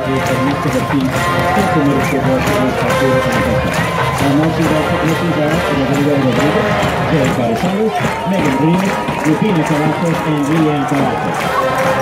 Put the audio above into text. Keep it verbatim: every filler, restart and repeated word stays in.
permesso per chi è come ricordato del fatto di comunicazione. La nostra technicians are Rodrigo Rodriguez, Jerry Carlos, Megan Rios, Rufina Cavazos, and Leanne Cavazos.